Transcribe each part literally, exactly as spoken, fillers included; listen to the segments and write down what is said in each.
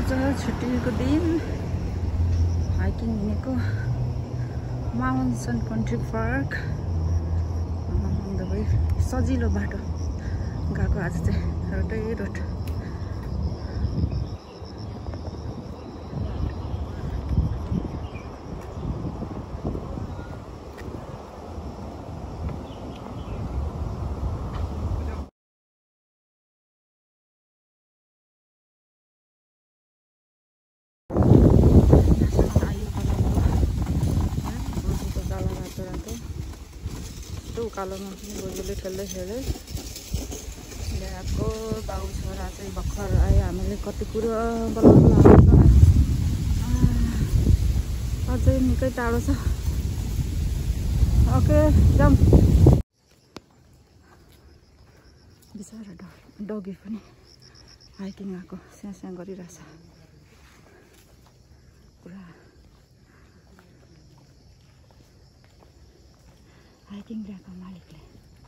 आज छुट्टीको दिन हाइकिङ हिँडेको माउन्टेन कन्ट्री पार्क अन्त सजिलो बाटो गएको आज चाहिँ रोटै रोट उकालोमा पनि बोजूले खेल्दै खेल्दै ल्याएको बाउ छोरा चाहिँ भर्खर आयो। हामीले कति कुरो बोलाउनु अझै निकै टाढो छ। ओके जाउँ। बिचरा डगी पनि हाइकिङ आएको स्याँ स्याँ गरिरहेछ पुरा। हाइकिङ ल्याएको मालिकले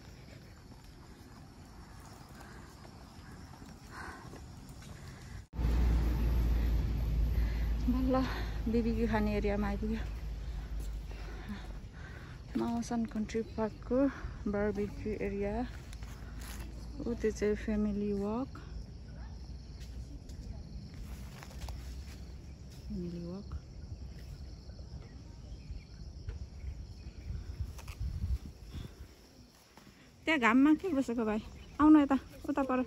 बल्ल बिबीक्यू खाने एरियामा आइपुग्यो। माउन्टेन कन्ट्री पार्कको बारबिक्यू एरिया ऊ त्यो चाहिँ फ्यामिली वक फ्यामिली वक त्यहाँ घाममा के बसेको भाइ आउनु यता उता पर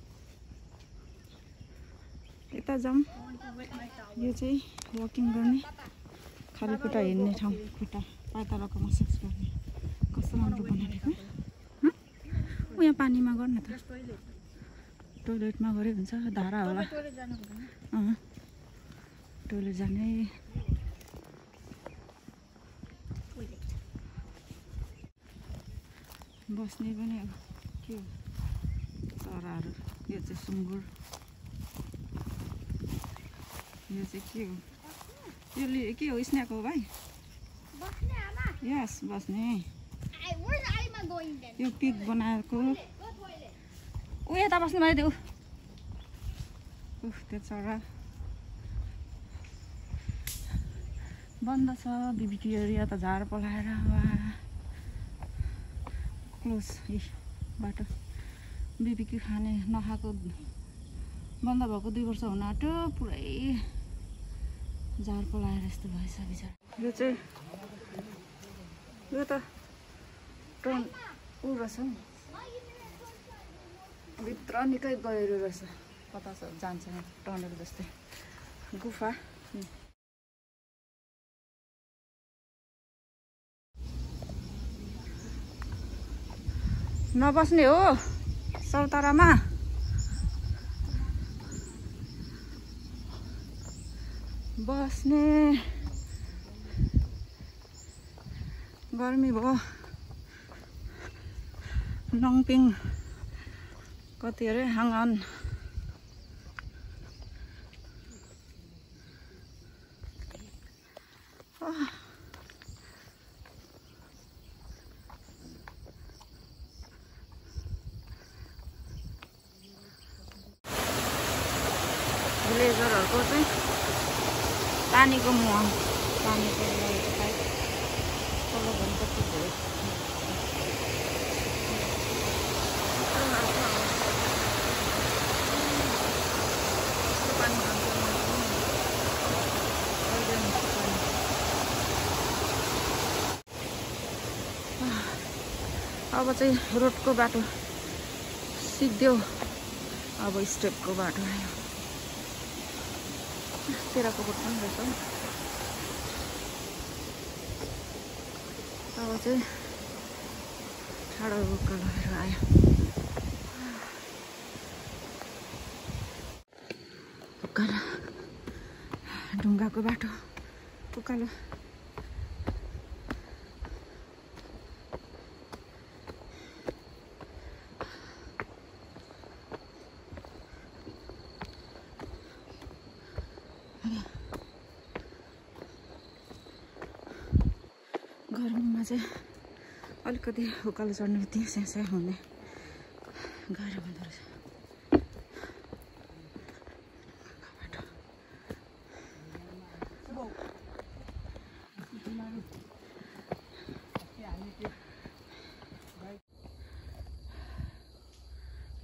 यता जाउँ। यो चाहिँ वकिङ गर्ने खाली खुट्टा हिँड्ने ठाउँ खुट्टा पातलाको मसाज गर्ने कस्तो राम्रो बनाइदिएको। ऊ यहाँ पानीमा गर्नु त टोइलेटमा गरे हुन्छ धारा होला। अँ टोइलेट जाने बस्ने पनि अब के हो चराहरू। यो चाहिँ सुँगुर यो चाहिँ के हो यो के हो स्न्याक हो भाइ। यस बस्ने यो पिक बनाएको ऊ यता बस्नु भयो त्यो उफ त्यो चरा बन्द छ। बिबीक्यू एरिया त झार पलाएर वा क्लोज ए बाटो बिबीक्यू खाने नखाएको बन्द भएको दुई वर्ष हुन आँट्यो। पुरै झार पलाएर यस्तो भएछ बिचरा। यो चाहिँ यो त टर्न ऊ रहेछ नि भित्र निकै गहिरो रहेछ। कता छ जान्छ टनल जस्तै गुफा। नबस्ने हो सौतारामा बस्ने गर्मी भयो। नङपिङ कति अरे हाङअन भिलेजरहरूको चाहिँ पानीको मुहान पानीको तल भने कति भयो। अब चाहिँ रोडको बाटो सिक्यो। अब स्टेपको बाटो आयो। तेह्रको बोट पनि रहेछ। अब चाहिँ ठाडो उकालो भएर आयो। उकालो ढुङ्गाको बाटो उकालो गर्मीमा चाहिँ अलिकति उकालो चढ्ने बित्तिकै स्याँ स्याँ हुने गाह्रो हुँदो रहेछ।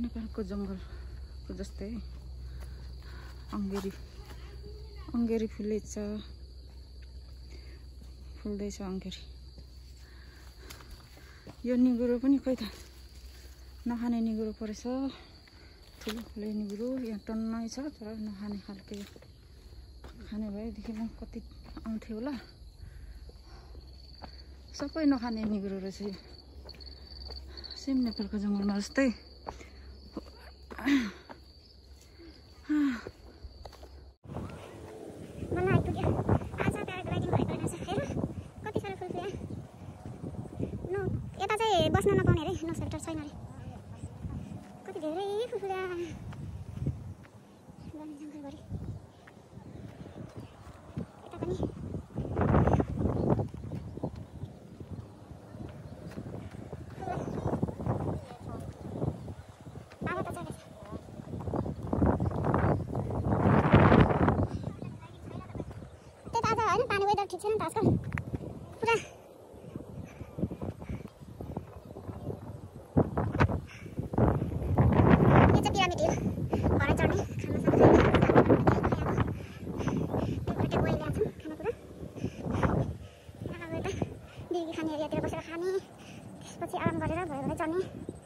नेपालको जङ्गलको जस्तै अङ्गेरी अङ्गेरी फुलेछ फुल्दैछ अङ्गेरी। यो निगुरो पनि खोइ त नखाने निगुरो परेछ ठुलो ठुलो निगुरो यहाँ टन्नै छ तर नखाने खालको खाने भएदेखि म कति आउँथ्यो होला। सबै नखाने निगुरो रहेछ यो सेम नेपालको जङ्गलमा जस्तै। यता चाहिँ बस्न नपाउने अरे नो सेल्टर छैन अरे कति धेरै फुलफुला जङ्गलभरि यता पनि ठीक छैन त आजकल पुरा यो चाहिँ पिरामिड हिल भरे चढ्ने खाना गएर ल्याउँछौँ खानेकुरा अब यता दिदी खाने एरियातिर बसेर खाने त्यसपछि आराम गरेर भयो भने चढ्ने।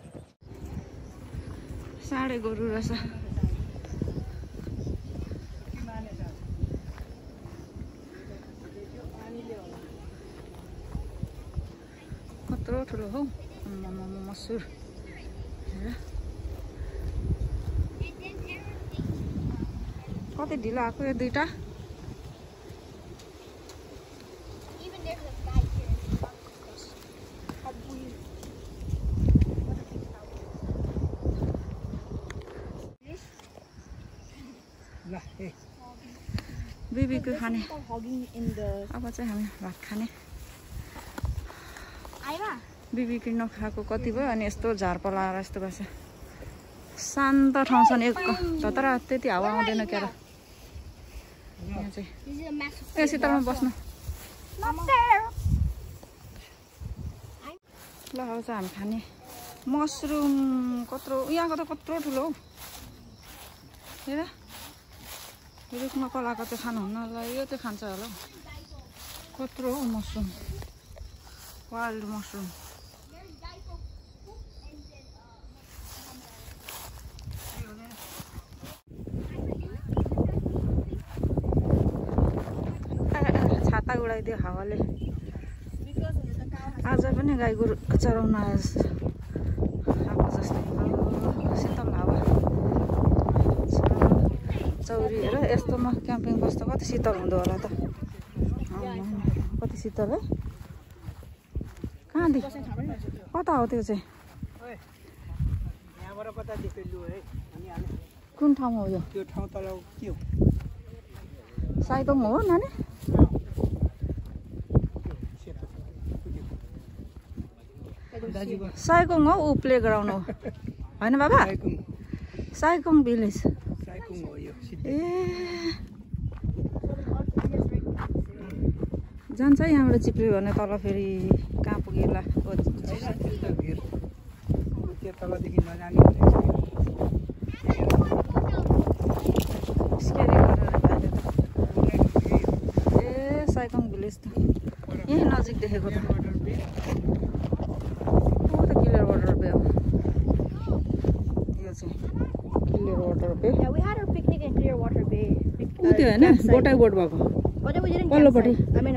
साढे गोरु रहेछ कत्रो ठुलो हौ मसुर कति ढिलो आएको यो दुईटा। बिबीको खाने अब चाहिँ हामी भात खाने। बिबीको नखाएको कति भयो अनि यस्तो झार पलाएर यस्तो गर्छ। शान्त ठाउँ छ नि एक तर त्यति हावा आउँदैन क्या र यहाँ चाहिँ ए शीतलमा बस्नु ल। अब चाहिँ हामी खाने मसरुम कत्रो यहाँको त कत्रो ठुलो हौ हेर रुखमा पलाएको चाहिँ खानुहुन्न ल यो चाहिँ खान्छ होला कत्रो हौ मसरुम वाइल्ड मसरुम। छाता उडाइदियो हावाले आज पनि गाई गोरु चराउन आयो आएको जस्तै शीतल हावा चौरी हेर यस्तोमा क्याम्पिङ बस्दा कति शीतल हुँदो होला त कति शीतल है। कहाँदेखि कता हो त्यो चाहिँ कुन ठाउँमा हो यो साइकोङ हो नानी साइकोङ हो ऊ प्ले ग्राउन्ड हो होइन बाबा साइकोङ भिलेज ए जान्छ यहाँबाट चिप्ल्यो भने तल फेरि कहाँ पुगेला ए साइकोङ भिलेज त यहीँ नजिक देखेको त ऊ त क्लियर वाटर बे हो यो चाहिँ क्लियर वाटर बे ऊ त्यो होइन बोटाइ बोट भएको पल्लोपट्टि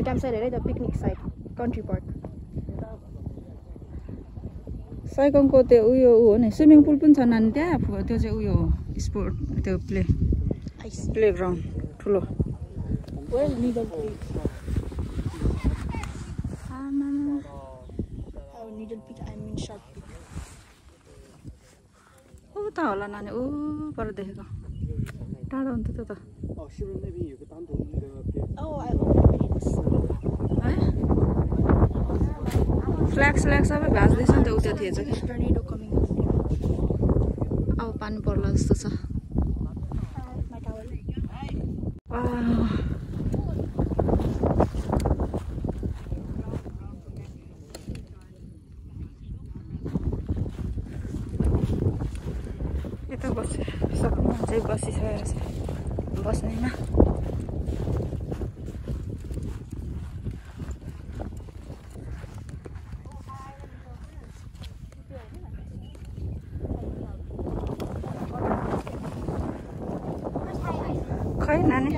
साइकोङको त्यो उयो हो नि स्विमिङ पुल पनि छ नानी त्यहाँ त्यो चाहिँ उयो स्पोर्ट त्यो प्ले प्ले ग्राउन्ड ठुलो उता होला नानी ऊ पर देखेको टाढो हुन्थ्यो त्यो त फ्ल्याग स्ल्याग सबै भाँच्दैछ नि त उता थिएछ कि अब पानी पर्ला जस्तो छ। अलि बसिसकेको छ बस्नेमा खै नानी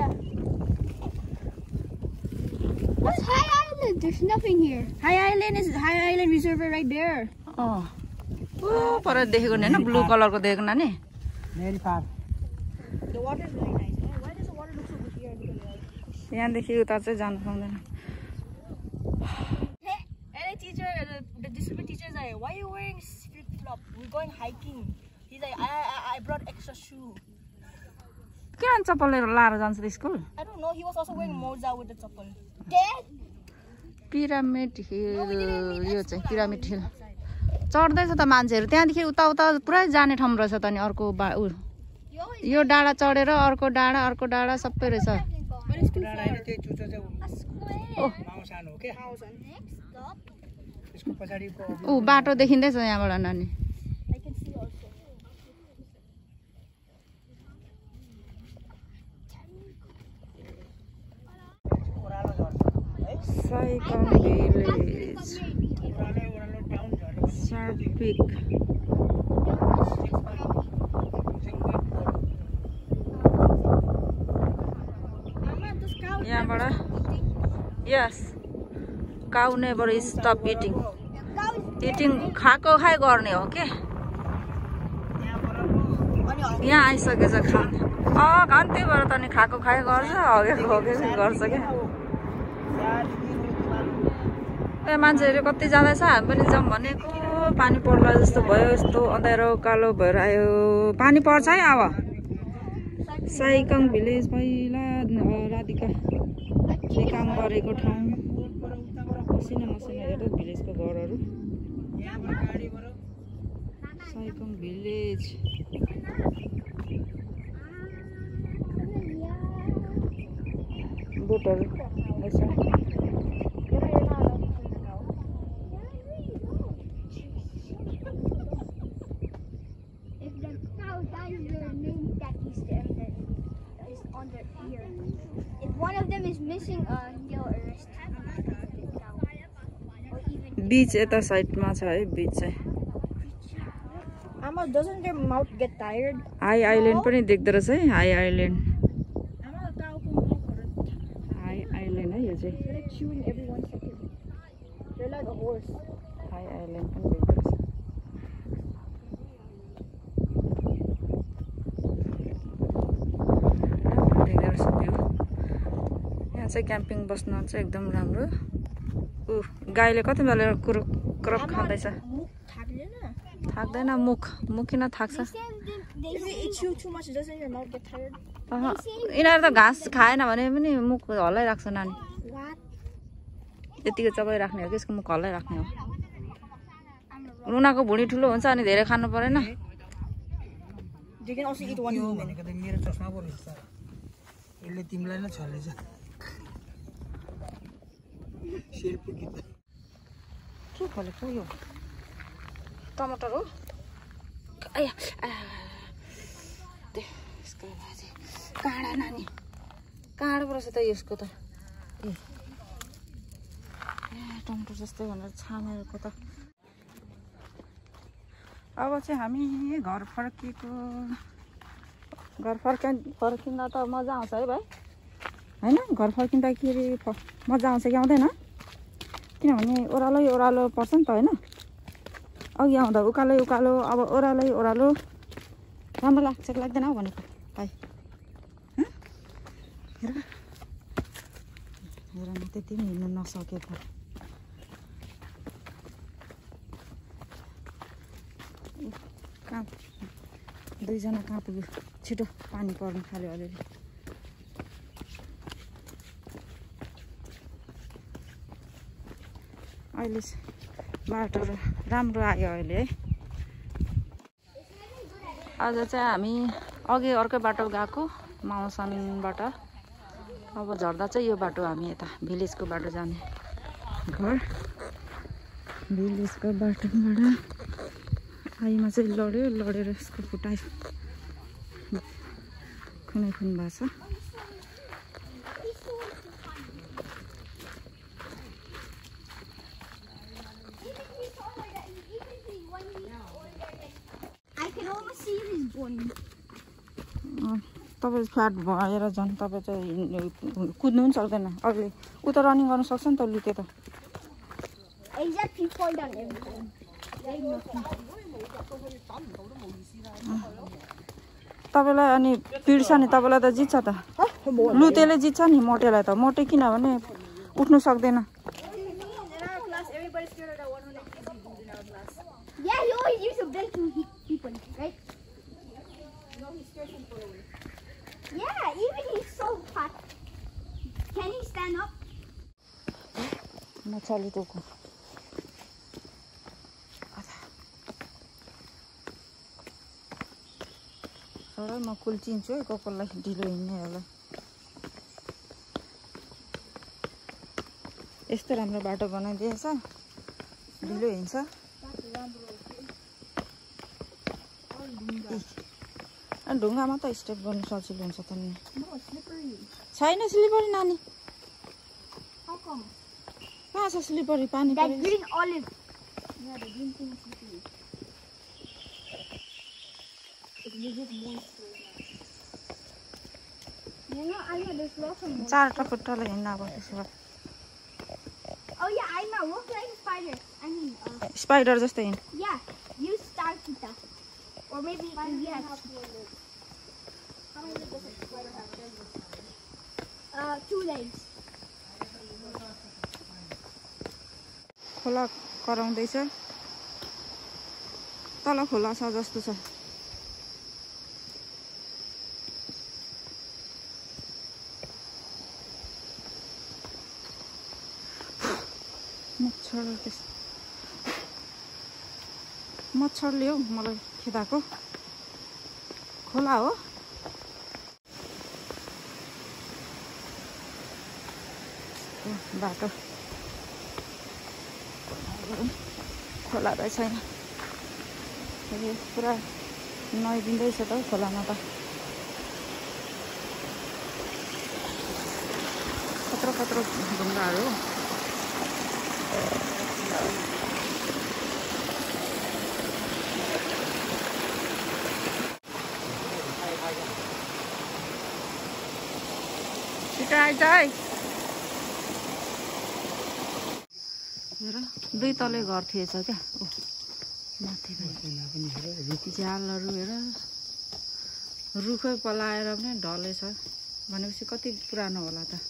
What's High Island? There's nothing here. High Island is High Island Reservoir right there. अँ ओ पर देखेको नि हैन ब्लू कलरको देखेको नानी Very far. The water is really nice. Why does the water look so good here? यहाँदेखि उता चाहिँ जानु पाउँदैन Hey, and the teacher, the, the discipline teacher is like, why are you wearing flip flop? We're going hiking. He's like, I I, I brought extra shoe. किन चप्पल लाएर जान्छ त school I don't know. He was also wearing moza with the chappal. Dad. Pyramid hill यो चाहिँ pyramid hill चढ्दैछ त मान्छेहरू त्यहाँदेखि उता उता पुरै जाने ठाउँ रहेछ त नि अर्को बा उ यो डाँडा चढेर अर्को डाँडा अर्को डाँडा सबै रहेछ ऊ बाटो देखिँदैछ यहाँबाट नानी Saigon Village Sarpik यहाँबाट yes cow never stop eating eating खाएको खाइ गर्ने हो के यहाँ आइसकेछ खान अँ खान त्यही भएर त नि खाएको खाइ गर्छ हगेको हगेको गर्छ क्या ए मान्छेहरू कति जाँदैछ हामी पनि जाउँ भनेको पानी पर्ला जस्तो भयो यस्तो अँध्यारो कालो भएर आयो पानी पर्छ है अब साइकङ भिलेज पहिला राधिकाले काम गरेको ठाउँ मसिनो मसिनो हेर भिलेजको घरहरू साइकङ भिलेज बोटहरू One of them is missing, uh, he'll arrest him. Or even बीच यता साइडमा छ है बीच चाहिँ Amma, doesn't their mouth get tired? High island पनि देख्दो रहेछ है हाई आइल्यान्ड Amma, cow को हाई आइल्यान्ड है यो चाहिँ They're like chewing every one second. They're like a horse. High island पनि देख्दो रहेछ देख्दो रहेछ भ्यू यहाँ चाहिँ क्याम्पिङ बस्न चाहिँ एकदम राम्रो ऊ गाईले कति बेला कुरो क्रप खाँदैछ थाक्दैन मुख मुख किन थाक्छ If you eat chew too much, doesn't your mouth get tired? अहँ यिनीहरू त घाँस खाएन भने पनि मुख हल्लाइराख्छ नानी What? यतिको चबाइराख्ने हो कि यसको मुख हल्लाइराख्ने हो उनीहरूको भुँडी ठुलो हुन्छ अनि धेरै खानु परेन They can also eat one human. मेरो चस्मा पो रहेछ यसले तिमीलाई नै छलेछ शेरपु गीत के खोलेको यो टमाटर हो आया यसको भाजी काँडा नानी काँडा पो रहेछ त यसको त ए टमाटर जस्तै भनेर छामेको त अब चाहिँ हामी घर फर्केको घर फर्किन् फर्किँदा त मजा आउँछ है भाइ होइन घर फर्किँदाखेरि मजा आउँछ कि आउँदैन किनभने ओह्रालै ओह्रालो पर्छ नि त होइन अघि आउँदा उकालै उकालो अब ओह्रालै ओह्रालो राम्रो लाग्छ कि लाग्दैन हौ भनेको भाइ हेर हेर न त्यति पनि हिँड्नु नसकेको कहाँ दुईजना कहाँ पुग्यो छिटो पानी पर्नु थाल्यो अलिअलि अहिले बाटो राम्रो आयो अहिले है आज चाहिँ हामी अघि अर्कै बाटो गएको माउसनबाट अब झर्दा चाहिँ यो बाटो हामी यता भिलेजको बाटो जाने घर भिलेजको बाटोबाट आइमा चाहिँ लड्यो लडेर यसको फुटायो खुनै खुन भएको छ I can almost see his bone. तपाईँ फ्ल्याट भएर झन् तपाईँ चाहिँ कुद्नु पनि सक्दैन अघि उ त रनिङ गर्न सक्छ नि त लुते त Exactly fall down everything. तपाईँलाई अनि पिड्छ नि तपाईँलाई त जित्छ त लुतेले जित्छ नि मोटेलाई त मोटे किनभने उठ्नु सक्दैन Yeah, he always used to bend to hit people, right? Yeah, even he's so fat. Can he stand up? म चलिदिएको र म कुल्चिन्छु है कपाललाई ढिलो हिँड्नेहरूलाई यस्तो राम्रो बाटो बनाइदिएछ ढिलो हिँड्छ ढुङ्गामा त स्टेप गर्नु सजिलो हुन्छ त नि छैन स्लिपरी नानी How come? कहाँ छ स्लिपरी पानी That परेको green olive. Yeah, the green thing is slippery. It makes it moist right now. You know, Alma, there's lots of moisture. चारवटा खुट्टाले हिँड्न अब त्यसो भए Oh yeah, Alma, walk like a spider. I mean, uh, spider जस्तै हिँड yeah, use star kita. Or maybe yes. How many legs does a spider have? Uh, two legs. खोला कराउँदैछ तल खोला छ जस्तो छ मच्छर मच्छरले हौ मलाई खेदाको खोला हो बाटो खोला त छैन पुरा नुहाइदिँदैछ त खोलामा त कत्रो कत्रो ढुङ्गाहरू छिटो आइज है हेर दुई तले घर थिएछ क्या ओ माथि झ्यालहरू हेर रुखै पलाएर पनि ढलेछ भनेपछि कति पुरानो होला त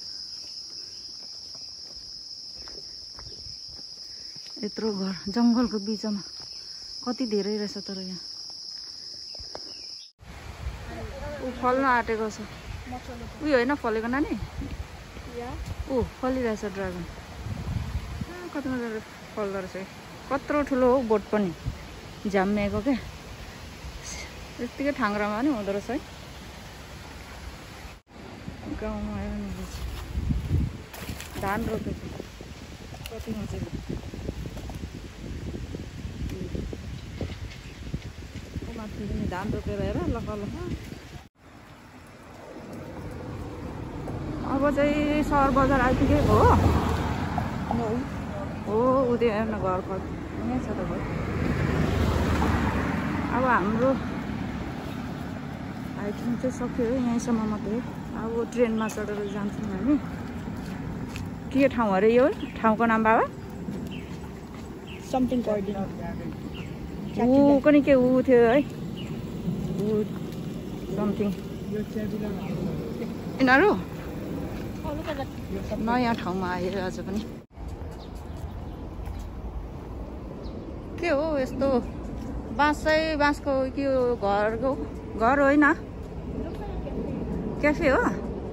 यत्रो घर जङ्गलको बिचमा कति धेरै रहेछ तर यहाँ ऊ फल्न आँटेको छ उयो होइन फलेको नानी ऊ फलिरहेछ ड्रागन कति मजाले फल्दो रहेछ कत्रो ठुलो हो बोट पनि झ्याम्मिएको क्या यत्तिकै ठाङ्ग्रामा पनि हुँदो रहेछ है गाउँमा आएर नि धान रोपेको कति मजाले माथि पनि धान रोपेर हेर लख लख अब चाहिँ सहर बजार आइपुगेको हो हो उदय हेर्न घर घर यहीँ छ त घर अब हाम्रो हाइकिङ चाहिँ सक्यो है यहीँसम्म मात्रै अब ट्रेनमा चढेर जान्छौँ हामी के ठाउँ अरे यो ठाउँको नाम बाबा Something garden. ऊ पनि के ऊ थियो है ऊ समथिङ यिनीहरू Oh, look at that. नयाँ ठाउँमा आएर आज पनि के हो यस्तो बाँस चाहिँ बाँसको के हो घरको घर होइन क्याफे हो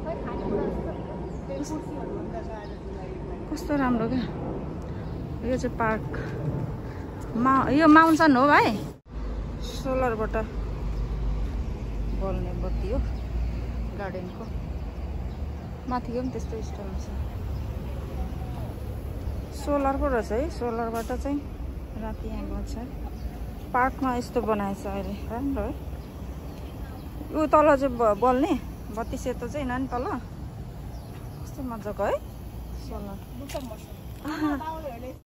कस्तो राम्रो क्या यो चाहिँ पार्क मा यो माउन्टेन हो भाइ सोलरबाट बल्ने बत्ती हो गार्डनको माथिको पनि त्यस्तो स्टाइल छ सोलरको रहेछ है सोलरबाट चाहिँ राति यहाँ बल्छ पार्कमा यस्तो बनाएछ अहिले राम्रो है ऊ तल चाहिँ ब- बल्ने बत्ती सेतो चाहिँ नानी तल कस्तो मजाको है सोलर Do some mushroom.